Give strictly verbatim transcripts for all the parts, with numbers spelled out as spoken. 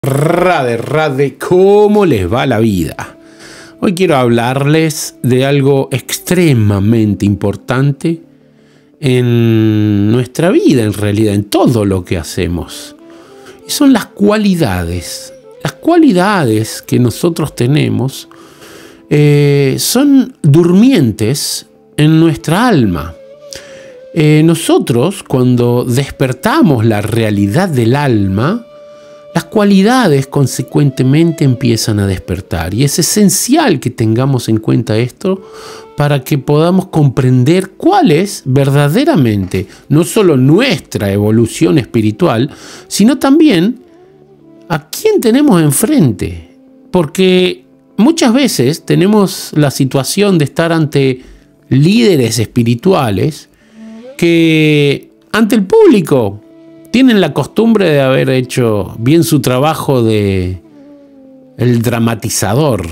Rade, rade, ¿cómo les va la vida? Hoy quiero hablarles de algo extremadamente importante en nuestra vida, en realidad, en todo lo que hacemos. Y son las cualidades. Las cualidades que nosotros tenemos eh, son durmientes en nuestra alma. Eh, nosotros, cuando despertamos la realidad del alma, las cualidades consecuentemente empiezan a despertar, y es esencial que tengamos en cuenta esto para que podamos comprender cuál es verdaderamente no solo nuestra evolución espiritual, sino también a quién tenemos enfrente. Porque muchas veces tenemos la situación de estar ante líderes espirituales que ante el público tienen la costumbre de haber hecho bien su trabajo de el dramatizador,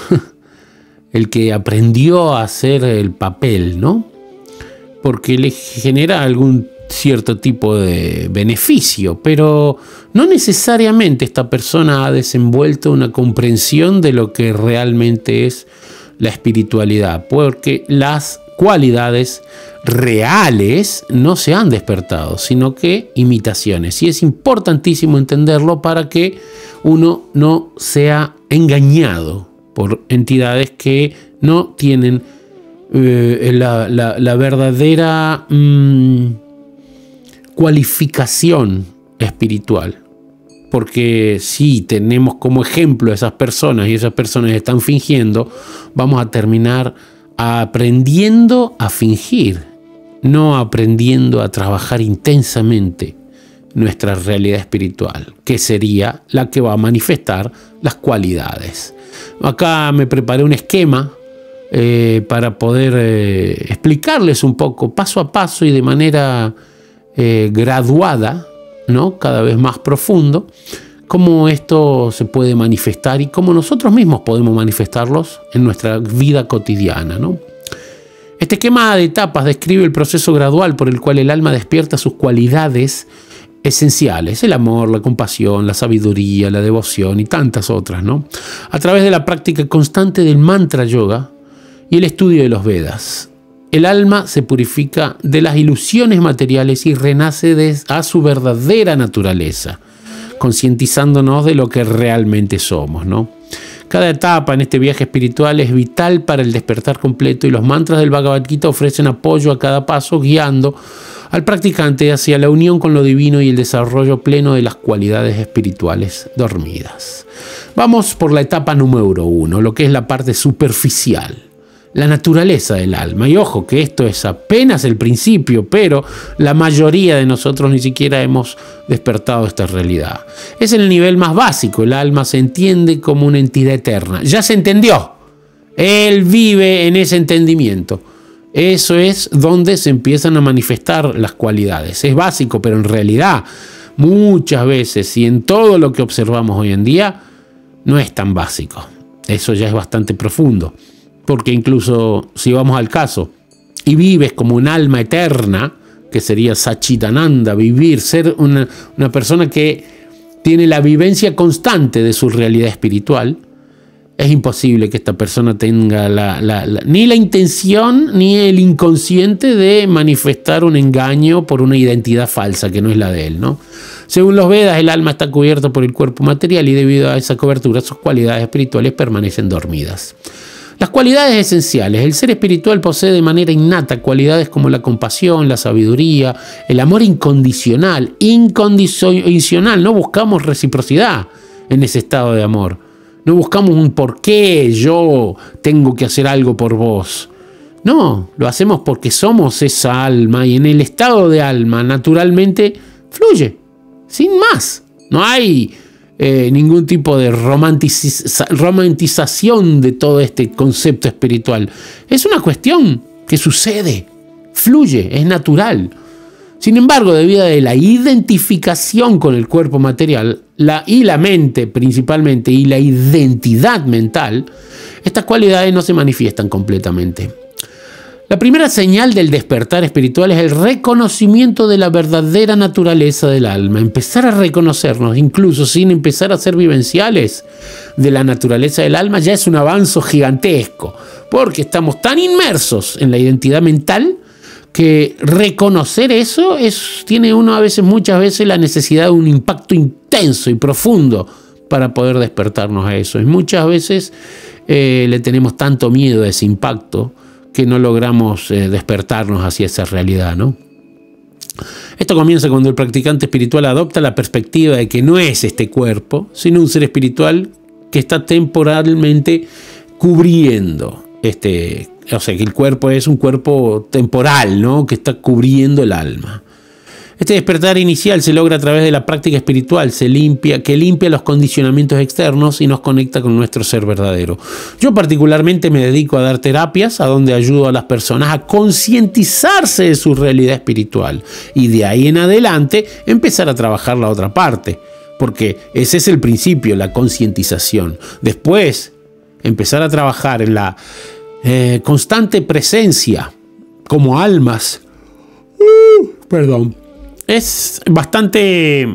el que aprendió a hacer el papel, ¿no? Porque le genera algún cierto tipo de beneficio, pero no necesariamente esta persona ha desenvuelto una comprensión de lo que realmente es la espiritualidad, porque las cualidades reales no se han despertado, sino que imitaciones. Y es importantísimo entenderlo para que uno no sea engañado por entidades que no tienen eh, la, la, la verdadera mmm, cualificación espiritual. Porque si tenemos como ejemplo a esas personas y esas personas están fingiendo, vamos a terminar aprendiendo a fingir, no aprendiendo a trabajar intensamente nuestra realidad espiritual, que sería la que va a manifestar las cualidades. Acá me preparé un esquema eh, para poder eh, explicarles un poco, paso a paso y de manera eh, graduada, ¿no? Cada vez más profundo, cómo esto se puede manifestar y cómo nosotros mismos podemos manifestarlos en nuestra vida cotidiana, ¿no? Este esquema de etapas describe el proceso gradual por el cual el alma despierta sus cualidades esenciales: el amor, la compasión, la sabiduría, la devoción y tantas otras, ¿no? A través de la práctica constante del mantra yoga y el estudio de los Vedas, el alma se purifica de las ilusiones materiales y renace de, a su verdadera naturaleza, concientizándonos de lo que realmente somos, ¿no? Cada etapa en este viaje espiritual es vital para el despertar completo, y los mantras del Bhagavad Gita ofrecen apoyo a cada paso, guiando al practicante hacia la unión con lo divino y el desarrollo pleno de las cualidades espirituales dormidas. Vamos por la etapa número uno, lo que es la parte superficial, la naturaleza del alma. Y ojo que esto es apenas el principio, pero la mayoría de nosotros ni siquiera hemos despertado esta realidad. Es el nivel más básico. El alma se entiende como una entidad eterna. Ya se entendió. Él vive en ese entendimiento. Eso es donde se empiezan a manifestar las cualidades. Es básico, pero en realidad muchas veces y en todo lo que observamos hoy en día no es tan básico. Eso ya es bastante profundo. Porque incluso si vamos al caso y vives como un alma eterna, que sería Satchitananda, vivir, ser una, una persona que tiene la vivencia constante de su realidad espiritual, es imposible que esta persona tenga la, la, la, ni la intención ni el inconsciente de manifestar un engaño por una identidad falsa que no es la de él, ¿no? Según los Vedas, el alma está cubierta por el cuerpo material y debido a esa cobertura sus cualidades espirituales permanecen dormidas. Las cualidades esenciales. El ser espiritual posee de manera innata cualidades como la compasión, la sabiduría, el amor incondicional. Incondicional. No buscamos reciprocidad en ese estado de amor. No buscamos un por qué yo tengo que hacer algo por vos. No, lo hacemos porque somos esa alma y en el estado de alma naturalmente fluye. Sin más. No hay Eh, ningún tipo de romantiza romantización de todo este concepto espiritual. Es una cuestión que sucede, fluye, es natural. Sin embargo, debido a la identificación con el cuerpo material la, y la mente principalmente, y la identidad mental, estas cualidades no se manifiestan completamente. La primera señal del despertar espiritual es el reconocimiento de la verdadera naturaleza del alma. Empezar a reconocernos, incluso sin empezar a ser vivenciales de la naturaleza del alma, ya es un avance gigantesco, porque estamos tan inmersos en la identidad mental que reconocer eso es, tiene uno a veces, muchas veces, la necesidad de un impacto intenso y profundo para poder despertarnos a eso. Y muchas veces eh, le tenemos tanto miedo a ese impacto que no logramos eh, despertarnos hacia esa realidad, ¿no? Esto comienza cuando el practicante espiritual adopta la perspectiva de que no es este cuerpo, sino un ser espiritual que está temporalmente cubriendo este, o sea, que el cuerpo es un cuerpo temporal, ¿no? Que está cubriendo el alma. Este despertar inicial se logra a través de la práctica espiritual, se limpia, que limpia los condicionamientos externos y nos conecta con nuestro ser verdadero. Yo particularmente me dedico a dar terapias, a donde ayudo a las personas a concientizarse de su realidad espiritual y de ahí en adelante empezar a trabajar la otra parte, porque ese es el principio, la concientización. Después, empezar a trabajar en la eh, constante presencia como almas. Uh, perdón. Es bastante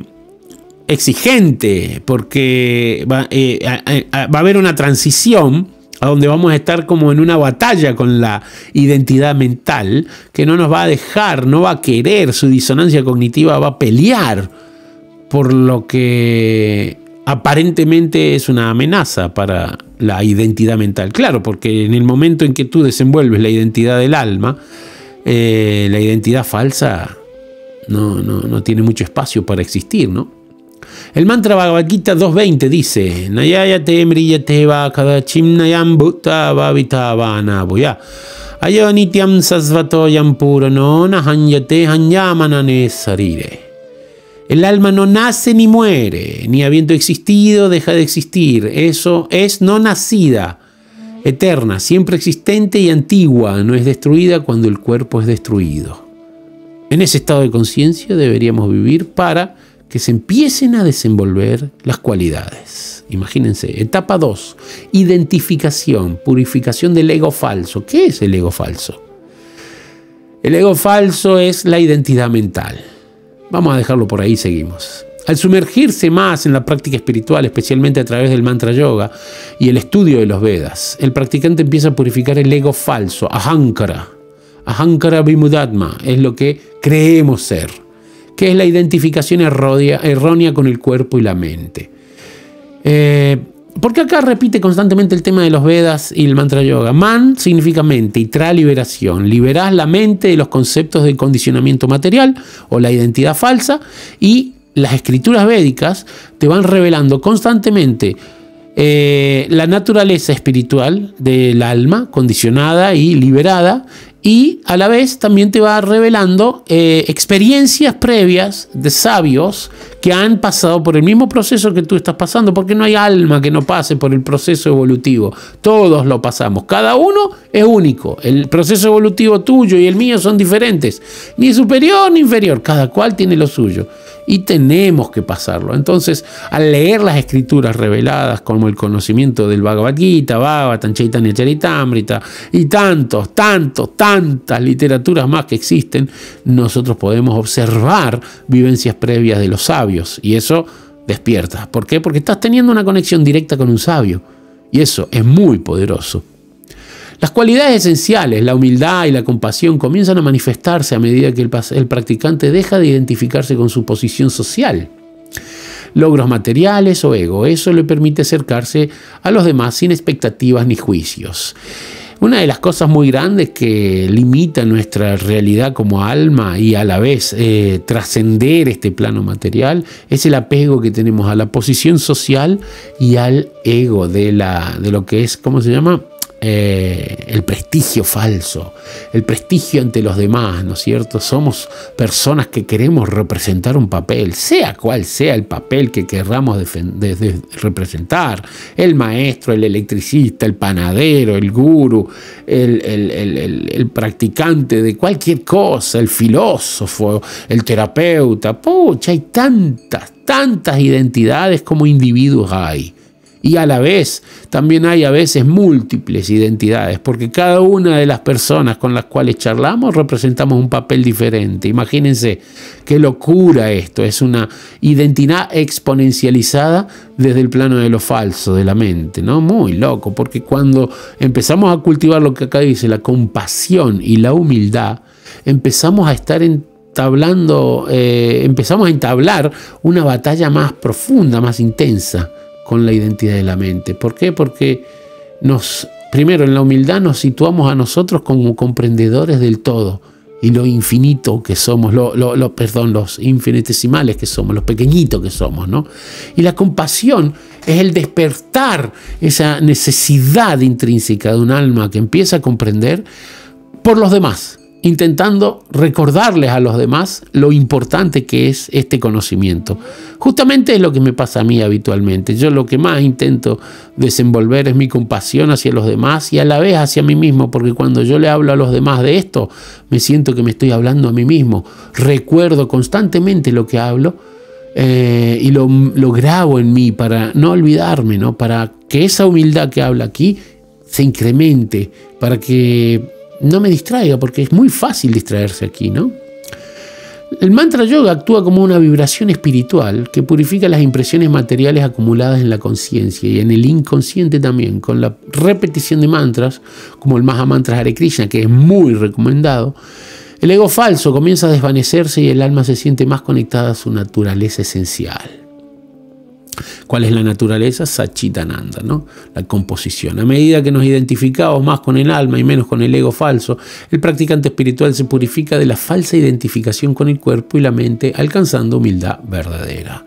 exigente porque va, eh, a, a, va a haber una transición a donde vamos a estar como en una batalla con la identidad mental que no nos va a dejar, no va a querer, su disonancia cognitiva va a pelear por lo que aparentemente es una amenaza para la identidad mental. Claro, porque en el momento en que tú desenvuelves la identidad del alma, eh, la identidad falsa No, no, no tiene mucho espacio para existir, ¿no? El mantra Bhagavad Gita dos veinte dice: Nayayate mriyate va kadachim nayam bhutta bhavita vana boya ayo nityam sasvatoyam purano nahanyate hanyamanane sarire. El alma no nace ni muere, ni habiendo existido deja de existir. Eso es no nacida, eterna, siempre existente y antigua. No es destruida cuando el cuerpo es destruido. En ese estado de conciencia deberíamos vivir para que se empiecen a desenvolver las cualidades. Imagínense, etapa dos, identificación, purificación del ego falso. ¿Qué es el ego falso? El ego falso es la identidad mental. Vamos a dejarlo por ahí, seguimos. Al sumergirse más en la práctica espiritual, especialmente a través del mantra yoga y el estudio de los Vedas, el practicante empieza a purificar el ego falso, ahankara. Ahankara Vimudatma es lo que creemos ser, que es la identificación errónea, errónea con el cuerpo y la mente. Eh, porque acá repite constantemente el tema de los Vedas y el mantra yoga. Man significa mente y trae liberación. Liberás la mente de los conceptos del condicionamiento material o la identidad falsa, y las escrituras védicas te van revelando constantemente eh, la naturaleza espiritual del alma condicionada y liberada, y a la vez también te va revelando eh, experiencias previas de sabios que han pasado por el mismo proceso que tú estás pasando, porque no hay alma que no pase por el proceso evolutivo. Todos lo pasamos. Cada uno es único. El proceso evolutivo tuyo y el mío son diferentes. Ni superior ni inferior. Cada cual tiene lo suyo. Y tenemos que pasarlo. Entonces, al leer las escrituras reveladas, como el conocimiento del Bhagavad Gita, Bhagavatam, Chaitanya Charitamrita y tantos, tantos, tantas literaturas más que existen, nosotros podemos observar vivencias previas de los sabios, y eso despierta. ¿Por qué? Porque estás teniendo una conexión directa con un sabio, y eso es muy poderoso. Las cualidades esenciales, la humildad y la compasión, comienzan a manifestarse a medida que el, el practicante deja de identificarse con su posición social, logros materiales o ego. Eso le permite acercarse a los demás sin expectativas ni juicios. Una de las cosas muy grandes que limita nuestra realidad como alma y a la vez eh, trascender este plano material es el apego que tenemos a la posición social y al ego de, la, de lo que es, ¿cómo se llama? Eh, el prestigio falso, el prestigio ante los demás, ¿no es cierto? Somos personas que queremos representar un papel, sea cual sea el papel que querramos de, de representar: el maestro, el electricista, el panadero, el gurú, el, el, el, el, el practicante de cualquier cosa, el filósofo, el terapeuta. Pucha, hay tantas, tantas identidades como individuos hay. Y a la vez también hay a veces múltiples identidades, porque cada una de las personas con las cuales charlamos representamos un papel diferente. Imagínense qué locura esto, es una identidad exponencializada desde el plano de lo falso, de la mente, ¿no? Muy loco, porque cuando empezamos a cultivar lo que acá dice, la compasión y la humildad, empezamos a estar en Tablando, eh, empezamos a entablar una batalla más profunda, más intensa con la identidad de la mente. ¿Por qué? Porque nos, primero en la humildad nos situamos a nosotros como comprendedores del todo y lo infinito que somos, lo, lo, lo, perdón, los infinitesimales que somos, los pequeñitos que somos, ¿no? Y la compasión es el despertar esa necesidad intrínseca de un alma que empieza a comprender por los demás, intentando recordarles a los demás lo importante que es este conocimiento. Justamente es lo que me pasa a mí habitualmente. Yo lo que más intento desenvolver es mi compasión hacia los demás y a la vez hacia mí mismo, porque cuando yo le hablo a los demás de esto, me siento que me estoy hablando a mí mismo. Recuerdo constantemente lo que hablo eh, y lo, lo grabo en mí para no olvidarme, ¿no? Para que esa humildad que habla aquí se incremente, para que no me distraiga, porque es muy fácil distraerse aquí, ¿no? El mantra yoga actúa como una vibración espiritual que purifica las impresiones materiales acumuladas en la conciencia y en el inconsciente también. Con la repetición de mantras, como el Mahamantra Hare Krishna, que es muy recomendado, el ego falso comienza a desvanecerse y el alma se siente más conectada a su naturaleza esencial. ¿Cuál es la naturaleza? Satchitananda, ¿no? La composición. A medida que nos identificamos más con el alma y menos con el ego falso, el practicante espiritual se purifica de la falsa identificación con el cuerpo y la mente, alcanzando humildad verdadera.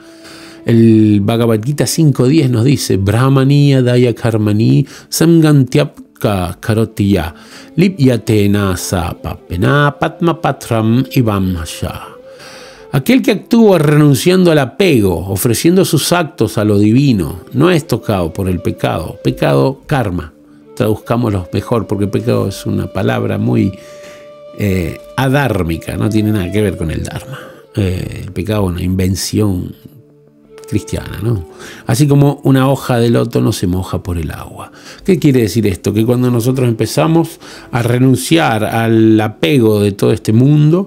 El Bhagavad Gita cinco diez nos dice: Brahmaniya daya karmani samgantyapka karotiya lipyatena sa papena patmapatram ivamsha. Aquel que actúa renunciando al apego, ofreciendo sus actos a lo divino, no es tocado por el pecado. Pecado, karma. Traduzcámoslo mejor, porque pecado es una palabra muy eh, adármica, no tiene nada que ver con el dharma. Eh, el pecado es una invención cristiana, ¿no? Así como una hoja de loto no se moja por el agua. ¿Qué quiere decir esto? Que cuando nosotros empezamos a renunciar al apego de todo este mundo,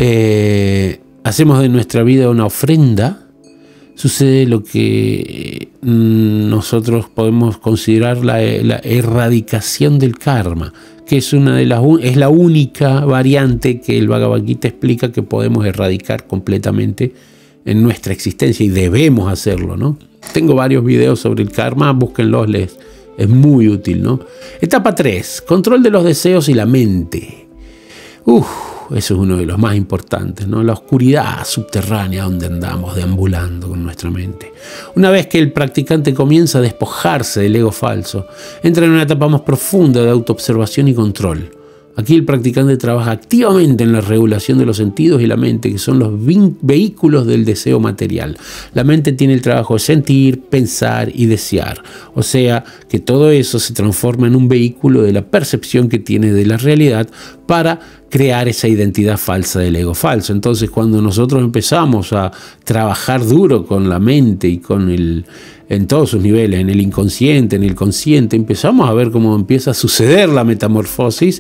eh, hacemos de nuestra vida una ofrenda, sucede lo que nosotros podemos considerar la, la erradicación del karma, que es, una de las, es la única variante que el Bhagavad Gita explica que podemos erradicar completamente en nuestra existencia y debemos hacerlo, ¿no? Tengo varios videos sobre el karma, búsquenlos, les, es muy útil, ¿no? Etapa tres, control de los deseos y la mente. Uf. Eso es uno de los más importantes, ¿no? La oscuridad subterránea donde andamos deambulando con nuestra mente. Una vez que el practicante comienza a despojarse del ego falso, entra en una etapa más profunda de autoobservación y control. Aquí el practicante trabaja activamente en la regulación de los sentidos y la mente, que son los vehículos del deseo material. La mente tiene el trabajo de sentir, pensar y desear. O sea, que todo eso se transforma en un vehículo de la percepción que tiene de la realidad para crear esa identidad falsa del ego falso. Entonces, cuando nosotros empezamos a trabajar duro con la mente y con el, en todos sus niveles, en el inconsciente, en el consciente, empezamos a ver cómo empieza a suceder la metamorfosis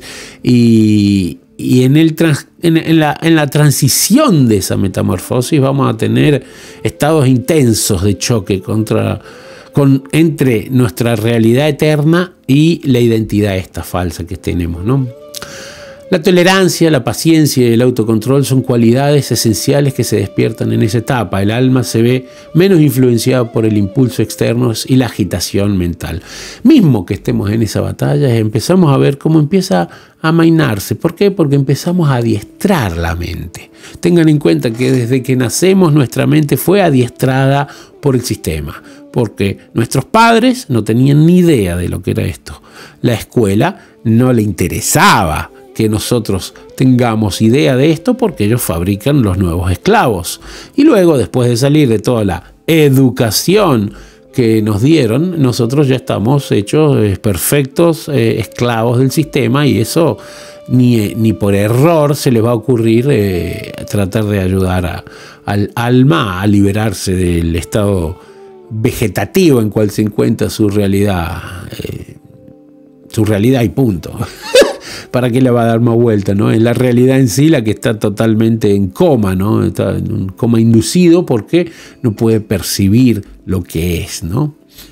y, y en, el trans, en, en, la, en la transición de esa metamorfosis vamos a tener estados intensos de choque contra, con, entre nuestra realidad eterna y la identidad esta falsa que tenemos, ¿no? La tolerancia, la paciencia y el autocontrol son cualidades esenciales que se despiertan en esa etapa. El alma se ve menos influenciada por el impulso externo y la agitación mental. Mismo que estemos en esa batalla, empezamos a ver cómo empieza a amainarse. ¿Por qué? Porque empezamos a adiestrar la mente. Tengan en cuenta que desde que nacemos nuestra mente fue adiestrada por el sistema, porque nuestros padres no tenían ni idea de lo que era esto. La escuela no le interesaba que nosotros tengamos idea de esto porque ellos fabrican los nuevos esclavos. Y luego, después de salir de toda la educación que nos dieron, nosotros ya estamos hechos eh, perfectos eh, esclavos del sistema y eso ni, ni por error se les va a ocurrir eh, tratar de ayudar a, al alma a liberarse del estado vegetativo en cual se encuentra su realidad, eh, su realidad y punto. ¿Para qué le va a dar más vuelta, no? Es la realidad en sí la que está totalmente en coma, ¿no? Está en un coma inducido porque no puede percibir lo que es, ¿no?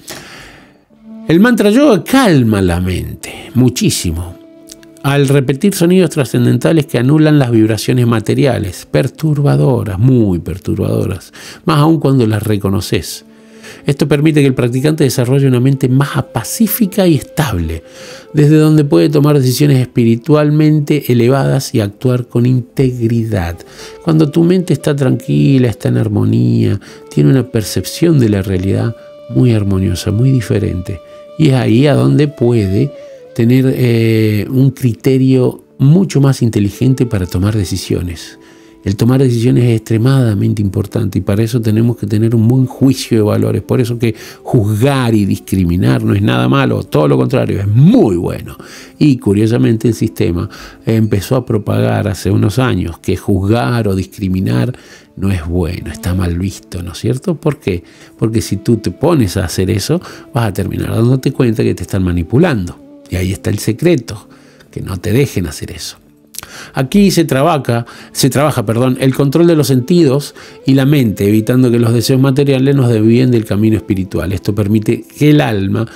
El mantra yoga calma la mente muchísimo al repetir sonidos trascendentales que anulan las vibraciones materiales, perturbadoras, muy perturbadoras, más aún cuando las reconoces. Esto permite que el practicante desarrolle una mente más pacífica y estable, desde donde puede tomar decisiones espiritualmente elevadas y actuar con integridad. Cuando tu mente está tranquila, está en armonía, tiene una percepción de la realidad muy armoniosa, muy diferente. Y es ahí a donde puede tener eh, un criterio mucho más inteligente para tomar decisiones. El tomar decisiones es extremadamente importante y para eso tenemos que tener un buen juicio de valores. Por eso que juzgar y discriminar no es nada malo, todo lo contrario, es muy bueno. Y curiosamente el sistema empezó a propagar hace unos años que juzgar o discriminar no es bueno, está mal visto, ¿no es cierto? ¿Por qué? Porque si tú te pones a hacer eso, vas a terminar dándote cuenta que te están manipulando. Y ahí está el secreto, que no te dejen hacer eso. Aquí se trabaja, se trabaja perdón, el control de los sentidos y la mente, evitando que los deseos materiales nos desvíen del camino espiritual. Esto permite que el alma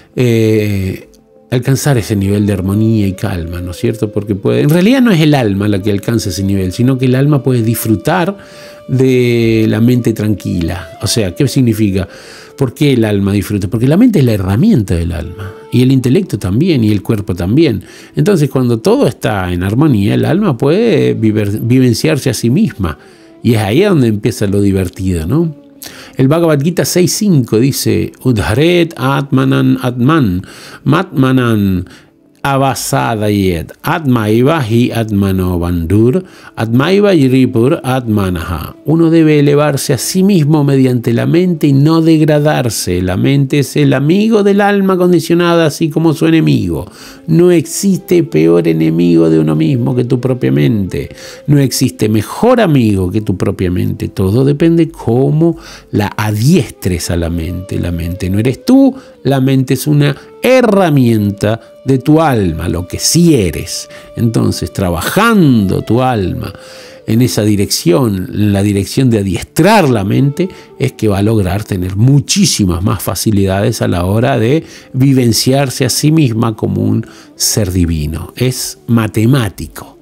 eh, alcanzar ese nivel de armonía y calma, ¿no es cierto? Porque puede, en realidad no es el alma la que alcanza ese nivel, sino que el alma puede disfrutar de la mente tranquila. O sea, ¿qué significa? ¿Por qué el alma disfruta? Porque la mente es la herramienta del alma. Y el intelecto también, y el cuerpo también. Entonces, cuando todo está en armonía, el alma puede vivenciarse a sí misma. Y es ahí donde empieza lo divertido, ¿no? El Bhagavad Gita seis cinco dice: Udharet atmanan atman, matmanan avasadayet, atmaiva hi atmano bandur, atmaiva yiripur atmanaha. Uno debe elevarse a sí mismo mediante la mente y no degradarse. La mente es el amigo del alma condicionada, así como su enemigo. No existe peor enemigo de uno mismo que tu propia mente. No existe mejor amigo que tu propia mente. Todo depende cómo la adiestres a la mente. La mente no eres tú, la mente es una herramienta de tu alma, lo que sí eres. Entonces, trabajando tu alma en esa dirección, en la dirección de adiestrar la mente, es que va a lograr tener muchísimas más facilidades a la hora de vivenciarse a sí misma como un ser divino. Es matemático.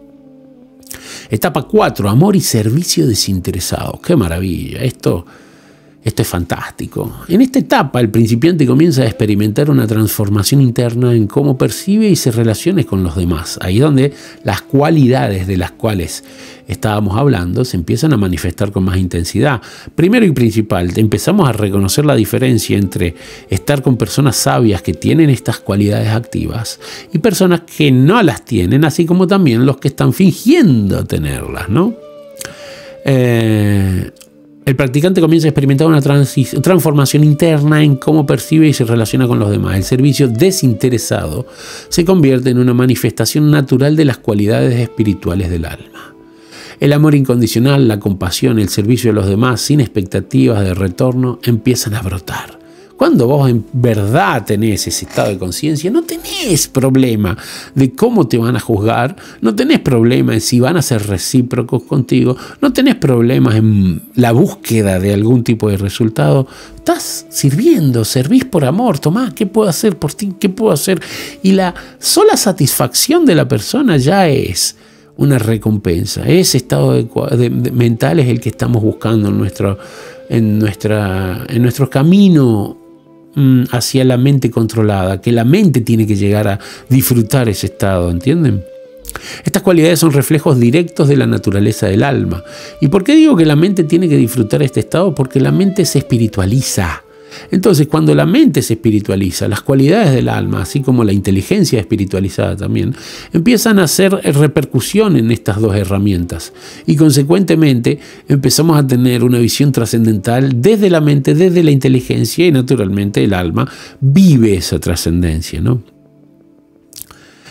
Etapa cuatro, amor y servicio desinteresado. ¡Qué maravilla! Esto... Esto es fantástico. En esta etapa, el principiante comienza a experimentar una transformación interna en cómo percibe y se relaciona con los demás. Ahí es donde las cualidades de las cuales estábamos hablando se empiezan a manifestar con más intensidad. Primero y principal, empezamos a reconocer la diferencia entre estar con personas sabias que tienen estas cualidades activas y personas que no las tienen, así como también los que están fingiendo tenerlas, ¿no? Eh... El practicante comienza a experimentar una transformación interna en cómo percibe y se relaciona con los demás. El servicio desinteresado se convierte en una manifestación natural de las cualidades espirituales del alma. El amor incondicional, la compasión, el servicio a los demás sin expectativas de retorno empiezan a brotar. Cuando vos en verdad tenés ese estado de conciencia, no tenés problema de cómo te van a juzgar, no tenés problema en si van a ser recíprocos contigo, no tenés problemas en la búsqueda de algún tipo de resultado. Estás sirviendo, servís por amor. Tomá, ¿qué puedo hacer por ti? ¿Qué puedo hacer? Y la sola satisfacción de la persona ya es una recompensa. Ese estado de, de, de, mental es el que estamos buscando en nuestro, en nuestra, en nuestro camino hacia la mente controlada, que la mente tiene que llegar a disfrutar ese estado, ¿entienden? Estas cualidades son reflejos directos de la naturaleza del alma. ¿Y por qué digo que la mente tiene que disfrutar este estado? Porque la mente se espiritualiza. Entonces, cuando la mente se espiritualiza, las cualidades del alma, así como la inteligencia espiritualizada también, empiezan a hacer repercusión en estas dos herramientas. Y consecuentemente, empezamos a tener una visión trascendental desde la mente, desde la inteligencia, y naturalmente el alma vive esa trascendencia, ¿no?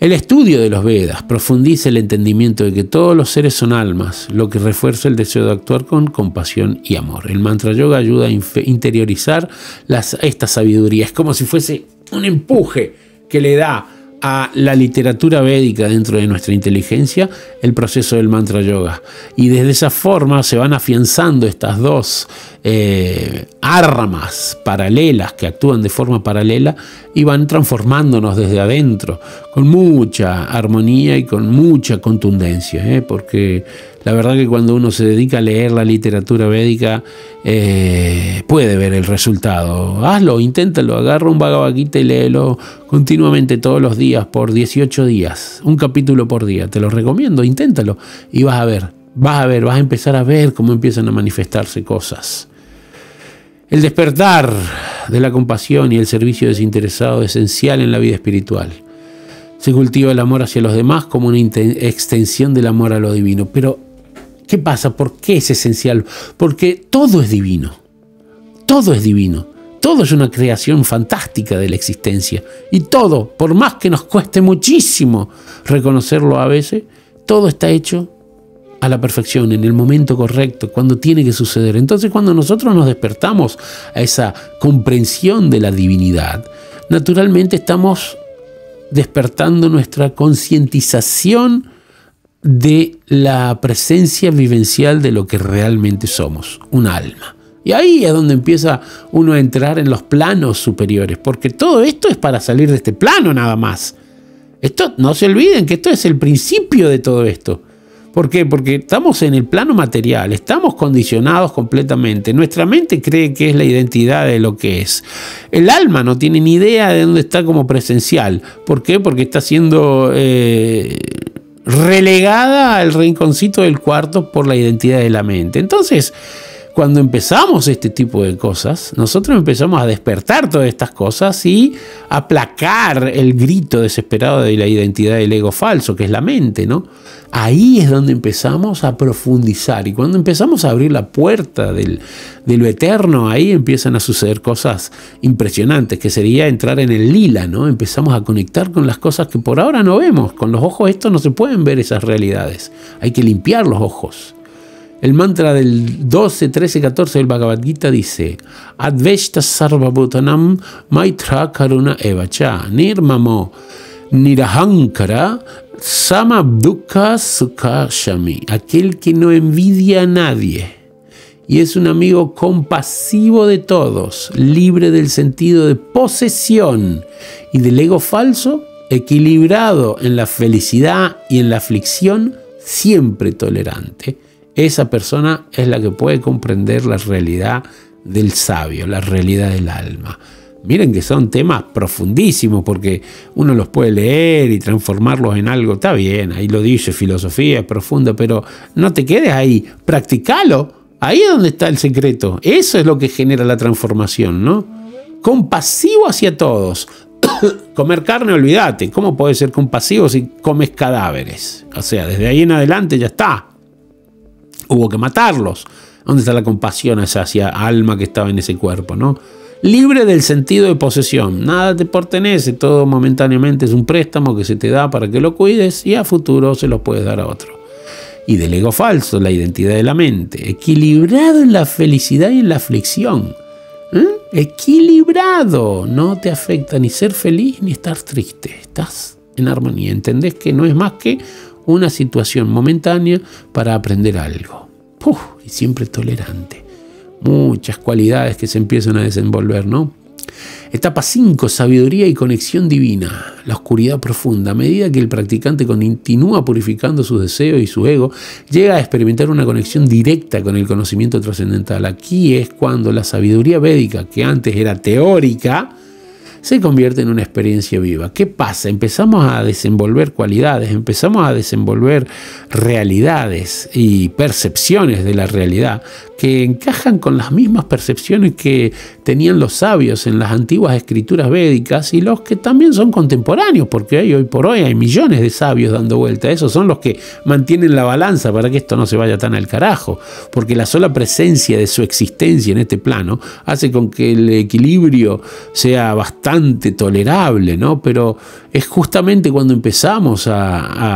El estudio de los Vedas profundiza el entendimiento de que todos los seres son almas, lo que refuerza el deseo de actuar con compasión y amor. El mantra yoga ayuda a interiorizar las, esta sabiduría. Es como si fuese un empuje que le da a la literatura védica dentro de nuestra inteligencia el proceso del mantra yoga. Y desde esa forma se van afianzando estas dos eh, armas paralelas que actúan de forma paralela y van transformándonos desde adentro con mucha armonía y con mucha contundencia, ¿eh? Porque la verdad que cuando uno se dedica a leer la literatura védica eh, puede ver el resultado. Hazlo, inténtalo, agarra un Bhagavad Gita y léelo continuamente todos los días por dieciocho días, un capítulo por día. Te lo recomiendo, inténtalo y vas a ver, vas a ver, vas a empezar a ver cómo empiezan a manifestarse cosas. El despertar de la compasión y el servicio desinteresado es esencial en la vida espiritual. Se cultiva el amor hacia los demás como una extensión del amor a lo divino. Pero, ¿qué pasa? ¿Por qué es esencial? Porque todo es divino. Todo es divino. Todo es una creación fantástica de la existencia. Y todo, por más que nos cueste muchísimo reconocerlo a veces, todo está hecho a la perfección, en el momento correcto, cuando tiene que suceder. Entonces, cuando nosotros nos despertamos a esa comprensión de la divinidad, naturalmente estamos despertando nuestra concientización de la presencia vivencial de lo que realmente somos, un alma. Y ahí es donde empieza uno a entrar en los planos superiores, porque todo esto es para salir de este plano nada más. Esto, no se olviden que esto es el principio de todo esto. ¿Por qué? Porque estamos en el plano material, estamos condicionados completamente. Nuestra mente cree que es la identidad de lo que es. El alma no tiene ni idea de dónde está como presencial. ¿Por qué? Porque está siendo eh, relegada al rinconcito del cuarto por la identidad de la mente. Entonces, cuando empezamos este tipo de cosas, nosotros empezamos a despertar todas estas cosas y aplacar el grito desesperado de la identidad del ego falso, que es la mente, ¿no? Ahí es donde empezamos a profundizar, y cuando empezamos a abrir la puerta del, de lo eterno, ahí empiezan a suceder cosas impresionantes, que sería entrar en el lila, ¿no? Empezamos a conectar con las cosas que por ahora no vemos. Con los ojos estos no se pueden ver esas realidades. Hay que limpiar los ojos. El mantra del doce, trece, catorce del Bhagavad Gita dice: Adveshta sarvabhutanam maitra karuna evacha nirmamo nirahankara samabdukha sukhashami. Aquel que no envidia a nadie y es un amigo compasivo de todos, libre del sentido de posesión y del ego falso, equilibrado en la felicidad y en la aflicción, siempre tolerante. Esa persona es la que puede comprender la realidad del sabio, la realidad del alma. Miren que son temas profundísimos, porque uno los puede leer y transformarlos en algo. Está bien, ahí lo dice, filosofía es profunda, pero no te quedes ahí, practicalo. Ahí es donde está el secreto. Eso es lo que genera la transformación, ¿no? Compasivo hacia todos. Comer carne, olvídate. ¿Cómo puedes ser compasivo si comes cadáveres? O sea, desde ahí en adelante ya está. Hubo que matarlos. ¿Dónde está la compasión hacia alma que estaba en ese cuerpo, no? Libre del sentido de posesión. Nada te pertenece, todo momentáneamente es un préstamo que se te da para que lo cuides y a futuro se lo puedes dar a otro. Y del ego falso, la identidad de la mente. Equilibrado en la felicidad y en la aflicción. ¿Eh? Equilibrado. No te afecta ni ser feliz ni estar triste. Estás en armonía. Entendés que no es más que una situación momentánea para aprender algo. Uf, y siempre tolerante. Muchas cualidades que se empiezan a desenvolver, ¿no? Etapa cinco, sabiduría y conexión divina. La oscuridad profunda. A medida que el practicante continúa purificando sus deseos y su ego, llega a experimentar una conexión directa con el conocimiento trascendental. Aquí es cuando la sabiduría védica, que antes era teórica, se convierte en una experiencia viva. ¿Qué pasa? Empezamos a desenvolver cualidades, empezamos a desenvolver realidades y percepciones de la realidad que encajan con las mismas percepciones que tenían los sabios en las antiguas escrituras védicas y los que también son contemporáneos, porque hoy, hoy por hoy hay millones de sabios dando vuelta. Esos son los que mantienen la balanza para que esto no se vaya tan al carajo, porque la sola presencia de su existencia en este plano hace con que el equilibrio sea bastante bastante tolerable, ¿no? Pero es justamente cuando empezamos a,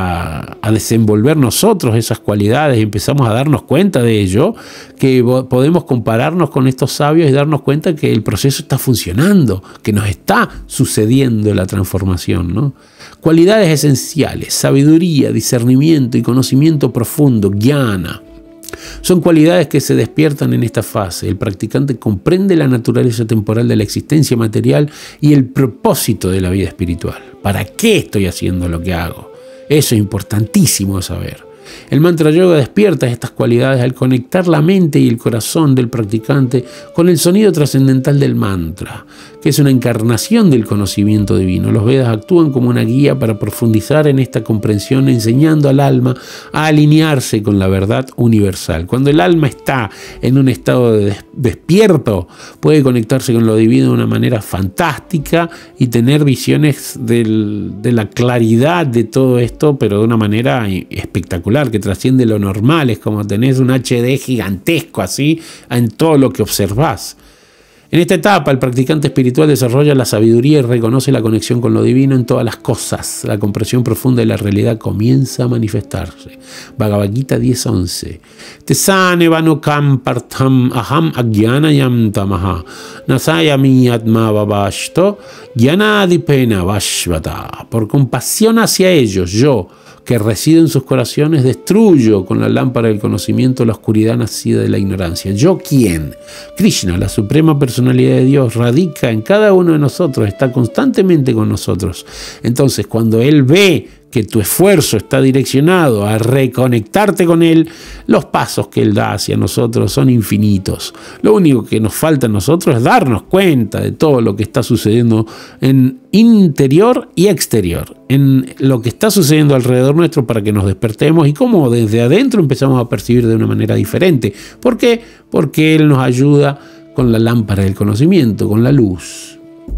a, a desenvolver nosotros esas cualidades y empezamos a darnos cuenta de ello, que podemos compararnos con estos sabios y darnos cuenta que el proceso está funcionando, que nos está sucediendo la transformación, ¿no? Cualidades esenciales: sabiduría, discernimiento y conocimiento profundo, jnana. Son cualidades que se despiertan en esta fase. El practicante comprende la naturaleza temporal de la existencia material y el propósito de la vida espiritual. ¿Para qué estoy haciendo lo que hago? Eso es importantísimo saber. El mantra yoga despierta estas cualidades al conectar la mente y el corazón del practicante con el sonido trascendental del mantra, que es una encarnación del conocimiento divino. Los Vedas actúan como una guía para profundizar en esta comprensión, enseñando al alma a alinearse con la verdad universal. Cuando el alma está en un estado de des- despierto, puede conectarse con lo divino de una manera fantástica y tener visiones del, de la claridad de todo esto, pero de una manera espectacular, que trasciende lo normal. Es como tenés un H D gigantesco así en todo lo que observás. En esta etapa, el practicante espiritual desarrolla la sabiduría y reconoce la conexión con lo divino en todas las cosas. La comprensión profunda de la realidad comienza a manifestarse. Bhagavad Gita diez once. Tesane vanukam partham aham agyanayam tamaha nasayami atma babashto gyanadipena vashvata. Por compasión hacia ellos, yo, que resido en sus corazones, destruyo con la lámpara del conocimiento la oscuridad nacida de la ignorancia. ¿Yo quién? Krishna, la suprema personalidad de Dios, radica en cada uno de nosotros, está constantemente con nosotros. Entonces, cuando Él ve que tu esfuerzo está direccionado a reconectarte con Él, los pasos que Él da hacia nosotros son infinitos. Lo único que nos falta a nosotros es darnos cuenta de todo lo que está sucediendo en interior y exterior, en lo que está sucediendo alrededor nuestro, para que nos despertemos y cómo desde adentro empezamos a percibir de una manera diferente. ¿Por qué? Porque Él nos ayuda con la lámpara del conocimiento, con la luz.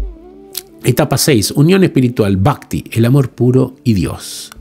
Etapa seis. Unión espiritual, Bhakti, el amor puro y Dios.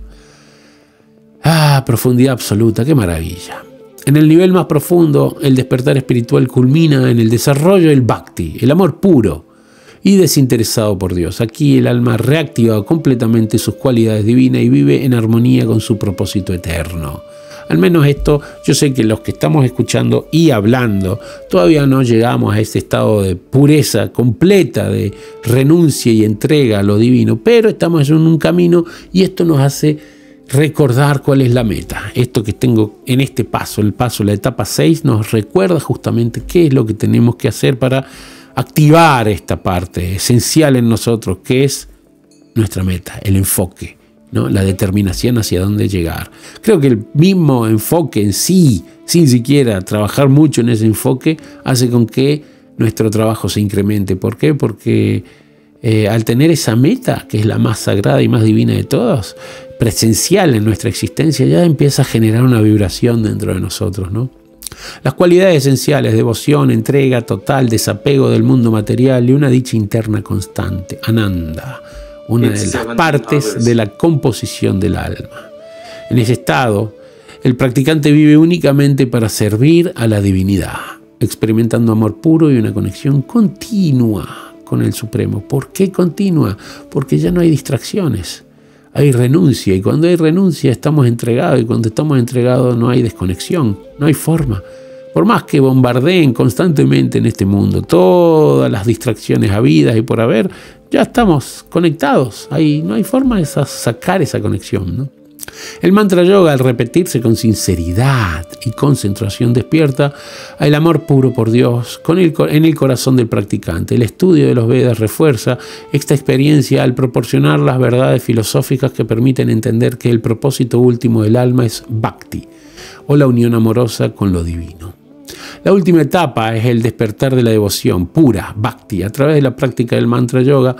Ah, profundidad absoluta, qué maravilla. En el nivel más profundo, el despertar espiritual culmina en el desarrollo del Bhakti, el amor puro y desinteresado por Dios. Aquí el alma ha reactivado completamente sus cualidades divinas y vive en armonía con su propósito eterno. Al menos esto, yo sé que los que estamos escuchando y hablando, todavía no llegamos a este estado de pureza completa, de renuncia y entrega a lo divino, pero estamos en un camino y esto nos hace recordar cuál es la meta. Esto que tengo en este paso, el paso, la etapa seis, nos recuerda justamente qué es lo que tenemos que hacer para activar esta parte esencial en nosotros, que es nuestra meta, el enfoque, ¿no? La determinación hacia dónde llegar. Creo que el mismo enfoque en sí, sin siquiera trabajar mucho en ese enfoque, hace con que nuestro trabajo se incremente. ¿Por qué? Porque eh, al tener esa meta, que es la más sagrada y más divina de todas, presencial en nuestra existencia, ya empieza a generar una vibración dentro de nosotros, ¿no? Las cualidades esenciales: devoción, entrega total, desapego del mundo material y una dicha interna constante, Ananda, una de las partes de la composición del alma. En ese estado, el practicante vive únicamente para servir a la divinidad, experimentando amor puro y una conexión continua con el Supremo. ¿Por qué continua? Porque ya no hay distracciones, hay renuncia, y cuando hay renuncia estamos entregados, y cuando estamos entregados no hay desconexión, no hay forma. Por más que bombardeen constantemente en este mundo todas las distracciones habidas y por haber, ya estamos conectados. Ahí no hay forma de sacar esa conexión, ¿no? El mantra yoga, al repetirse con sinceridad y concentración, despierta el amor puro por Dios con el, en el corazón del practicante. El estudio de los Vedas refuerza esta experiencia al proporcionar las verdades filosóficas que permiten entender que el propósito último del alma es Bhakti, o la unión amorosa con lo divino. La última etapa es el despertar de la devoción pura, Bhakti, a través de la práctica del mantra yoga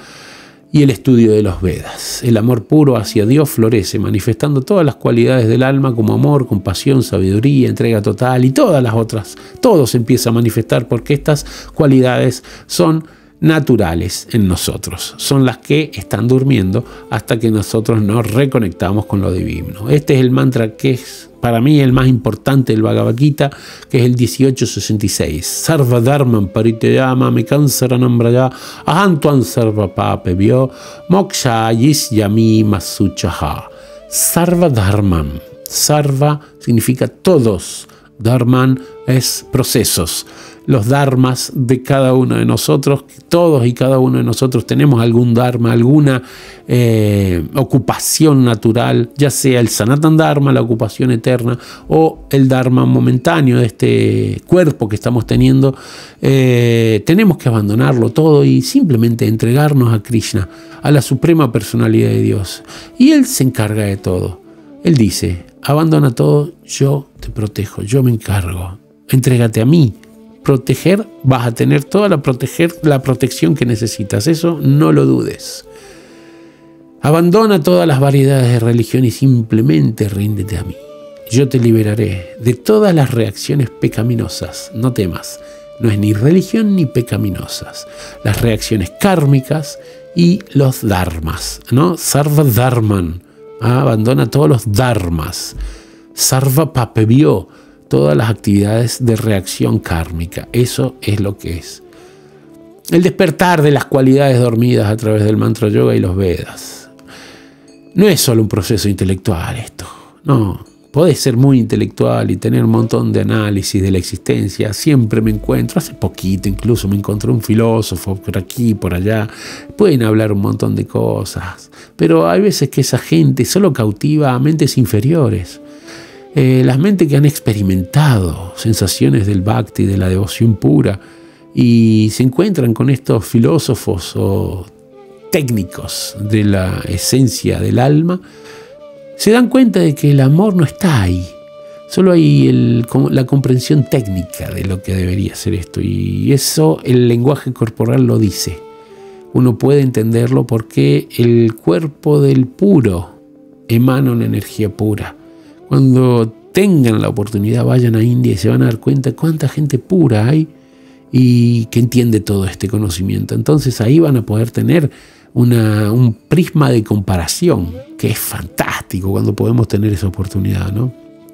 y el estudio de los Vedas. El amor puro hacia Dios florece, manifestando todas las cualidades del alma como amor, compasión, sabiduría, entrega total y todas las otras. Todo se empieza a manifestar porque estas cualidades son naturales en nosotros. Son las que están durmiendo hasta que nosotros nos reconectamos con lo divino. Este es el mantra que es para mí el más importante del Bhagavad Gita, que es el dieciocho sesenta y seis. Sarva dharman paritayama me kansaranam braya ahantuan sarva papebhyo moksha yisyami masuchaha. Sarva dharman. Sarva significa todos. Dharman es procesos. Los dharmas de cada uno de nosotros, todos y cada uno de nosotros tenemos algún dharma, alguna eh, ocupación natural, ya sea el sanatan dharma, la ocupación eterna, o el dharma momentáneo de este cuerpo que estamos teniendo. Eh, tenemos que abandonarlo todo y simplemente entregarnos a Krishna, a la suprema personalidad de Dios. Y Él se encarga de todo. Él dice: abandona todo, yo te protejo, yo me encargo, entrégate a mí. Proteger, vas a tener toda la, proteger, la protección que necesitas, eso no lo dudes. Abandona todas las variedades de religión y simplemente ríndete a mí. Yo te liberaré de todas las reacciones pecaminosas, no temas, no es ni religión ni pecaminosas, las reacciones kármicas y los dharmas, ¿no? Sarva dharman, ¿ah? Abandona todos los dharmas. Sarva papebhyo, todas las actividades de reacción kármica. Eso es lo que es. El despertar de las cualidades dormidas a través del mantra yoga y los Vedas. No es solo un proceso intelectual esto. No, podés ser muy intelectual y tener un montón de análisis de la existencia. Siempre me encuentro, hace poquito incluso me encontré un filósofo por aquí, por allá. Pueden hablar un montón de cosas. Pero hay veces que esa gente solo cautiva a mentes inferiores. Eh, las mentes que han experimentado sensaciones del bhakti, de la devoción pura, y se encuentran con estos filósofos o técnicos de la esencia del alma, se dan cuenta de que el amor no está ahí. Solo hay el, la comprensión técnica de lo que debería ser esto, y eso el lenguaje corporal lo dice. Uno puede entenderlo porque el cuerpo del puro emana una energía pura. Cuando tengan la oportunidad, vayan a India y se van a dar cuenta cuánta gente pura hay y que entiende todo este conocimiento. Entonces ahí van a poder tener una, un prisma de comparación que es fantástico cuando podemos tener esa oportunidad, ¿no?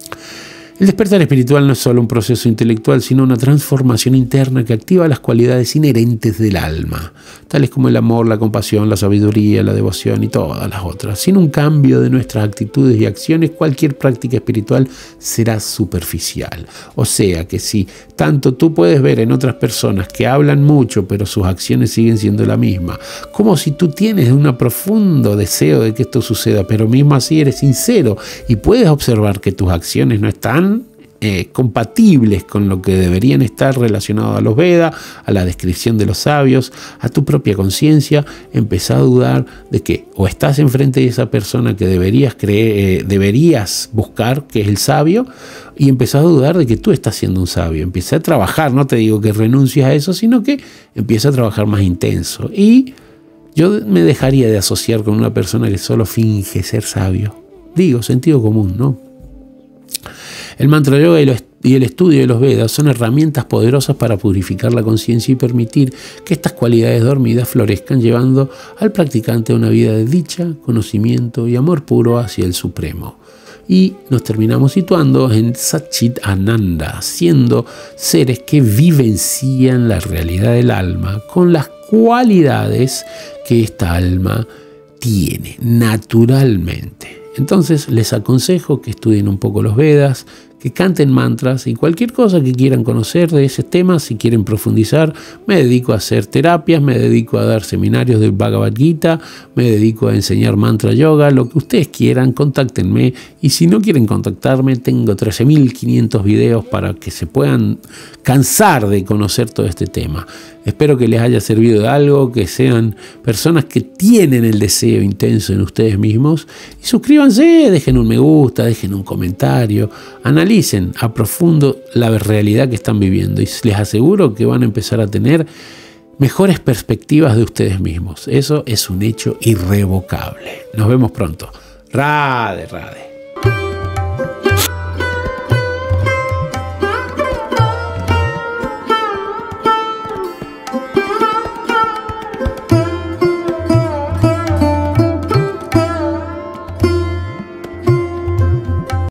El despertar espiritual no es solo un proceso intelectual, sino una transformación interna que activa las cualidades inherentes del alma, tales como el amor, la compasión, la sabiduría, la devoción y todas las otras. Sin un cambio de nuestras actitudes y acciones, cualquier práctica espiritual será superficial. O sea que si tanto tú puedes ver en otras personas que hablan mucho, pero sus acciones siguen siendo la misma, como si tú tienes un profundo deseo de que esto suceda, pero mismo así eres sincero y puedes observar que tus acciones no están Eh, compatibles con lo que deberían estar relacionados a los Vedas, a la descripción de los sabios, a tu propia conciencia, empezá a dudar de que o estás enfrente de esa persona que deberías creer, eh, deberías buscar, que es el sabio, y empezás a dudar de que tú estás siendo un sabio. Empieza a trabajar, no te digo que renuncies a eso, sino que empieza a trabajar más intenso. Y yo me dejaría de asociar con una persona que solo finge ser sabio. Digo, sentido común, ¿no? El mantra yoga y el estudio de los Vedas son herramientas poderosas para purificar la conciencia y permitir que estas cualidades dormidas florezcan, llevando al practicante a una vida de dicha, conocimiento y amor puro hacia el Supremo. Y nos terminamos situando en Satchit Ananda, siendo seres que vivencian la realidad del alma con las cualidades que esta alma tiene naturalmente. Entonces les aconsejo que estudien un poco los Vedas, que canten mantras y cualquier cosa que quieran conocer de ese tema. Si quieren profundizar, me dedico a hacer terapias, me dedico a dar seminarios del Bhagavad Gita, me dedico a enseñar mantra yoga, lo que ustedes quieran, contáctenme. Y si no quieren contactarme, tengo trece mil quinientos videos para que se puedan cansar de conocer todo este tema. Espero que les haya servido de algo, que sean personas que tienen el deseo intenso en ustedes mismos. Y suscríbanse, dejen un me gusta, dejen un comentario, analicen a profundo la realidad que están viviendo. Y les aseguro que van a empezar a tener mejores perspectivas de ustedes mismos. Eso es un hecho irrevocable. Nos vemos pronto. Radhe, radhe.